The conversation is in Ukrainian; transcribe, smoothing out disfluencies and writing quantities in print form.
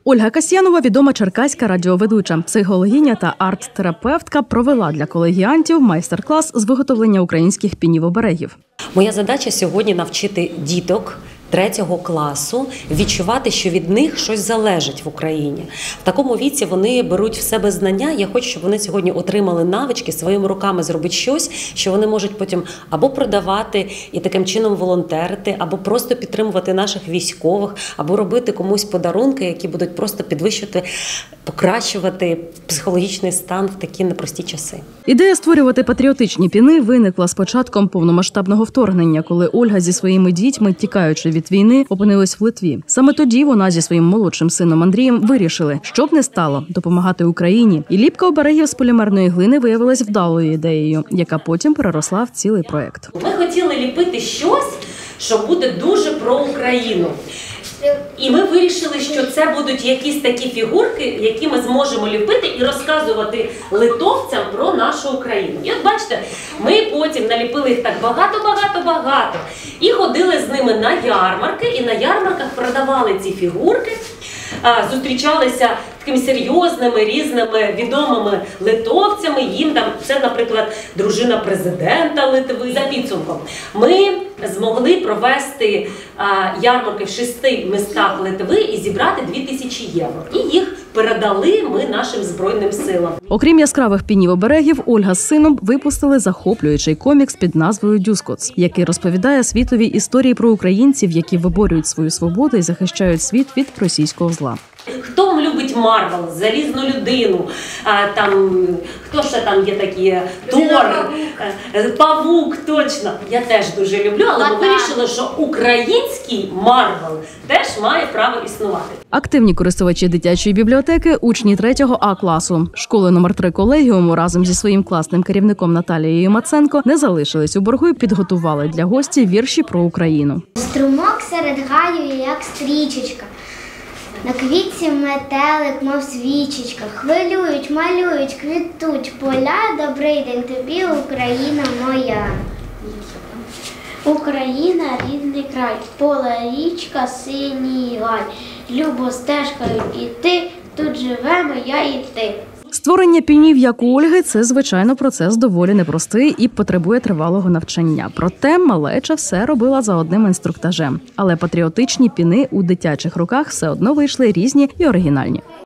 Ольга Касьянова – відома черкаська радіоведуча, психологиня та арт-терапевтка, провела для колегіантів майстер-клас з виготовлення українських пінів-оберегів. Моя задача сьогодні – навчити діток 3-го класу відчувати, що від них щось залежить в Україні. В такому віці вони беруть в себе знання. Я хочу, щоб вони сьогодні отримали навички, своїми руками зробити щось, що вони можуть потім або продавати і таким чином волонтерити, або просто підтримувати наших військових, або робити комусь подарунки, які будуть просто підвищувати, покращувати психологічний стан в такі непрості часи. Ідея створювати патріотичні піни виникла з початком повномасштабного вторгнення, коли Ольга зі своїми дітьми, тікаючи від війни, опинилась в Литві. Саме тоді вона зі своїм молодшим сином Андрієм вирішили, щоб не стало, допомагати Україні. І ліпка оберегів з полімерної глини виявилась вдалою ідеєю, яка потім переросла в цілий проект. Ми хотіли ліпити щось, що буде дуже про Україну. І ми вирішили, що це будуть якісь такі фігурки, які ми зможемо ліпити і розказувати литовцям про нашу Україну. І от бачите, ми потім наліпили їх так багато і ходили з ними на ярмарки, і на ярмарках продавали ці фігурки, зустрічалися такими серйозними, різними відомими литовцями. Їм там, це, наприклад, дружина президента Литви. За підсумком ми змогли провести ярмарки в 6 містах Литви і зібрати 2000 євро. І їх передали ми нашим Збройним силам. Окрім яскравих пінів-оберегів, Ольга з сином випустили захоплюючий комікс під назвою «Дюскотс», який розповідає світові історії про українців, які виборюють свою свободу і захищають світ від російського зла. Хто любить Марвел, Залізну людину, там, хто ще там є такі, Тор, Павук, точно. Я теж дуже люблю, але ми вирішили, що український Марвел теж має право існувати. Активні користувачі дитячої бібліотеки, учні 3-го А-класу школи номер 3 колегіуму разом зі своїм класним керівником Наталією Маценко не залишились у боргу і підготували для гості вірші про Україну. Струмок серед гаю, як стрічечка. На квітці метелик, мов свічечка, хвилюють, малюють, квітуть поля. Добрий день тобі, Україна моя. Україна – рідний край, поле, річка, синій гай. Любо стежкою іти, тут живемо я і ти. Створення пінів, як у Ольги, це, звичайно, процес доволі непростий і потребує тривалого навчання. Проте малеча все робила за одним інструктажем. Але патріотичні піни у дитячих руках все одно вийшли різні і оригінальні.